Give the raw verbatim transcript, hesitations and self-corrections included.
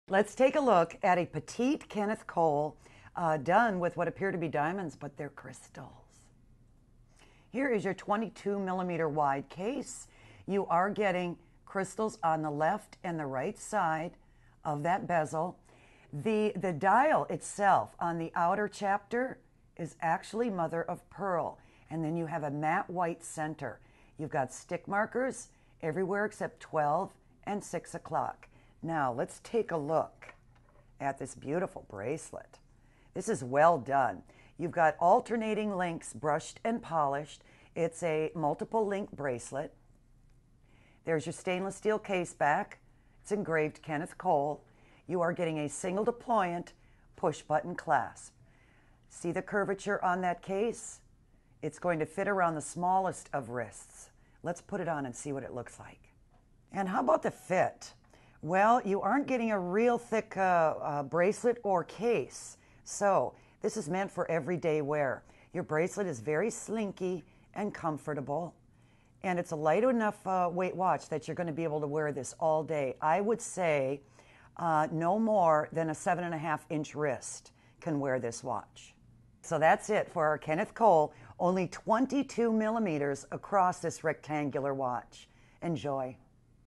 Let's take a look at a petite Kenneth Cole uh, done with what appear to be diamonds, but they're crystals. Here is your twenty-two millimeter wide case. You are getting crystals on the left and the right side of that bezel. The, the dial itself on the outer chapter is actually mother of pearl. And then you have a matte white center. You've got stick markers everywhere except twelve and six o'clock. Now let's take a look at this beautiful bracelet. This is well done. You've got alternating links brushed and polished. It's a multiple link bracelet. There's your stainless steel case back. It's engraved Kenneth Cole. You are getting a single deployant push button clasp. See the curvature on that case? It's going to fit around the smallest of wrists. Let's put it on and see what it looks like. And how about the fit? Well, you aren't getting a real thick uh, uh, bracelet or case. So this is meant for everyday wear. Your bracelet is very slinky and comfortable. And it's a light enough uh, weight watch that you're going to be able to wear this all day. I would say uh, no more than a seven and a half inch wrist can wear this watch. So that's it for our Kenneth Cole, only twenty-two millimeters across this rectangular watch. Enjoy.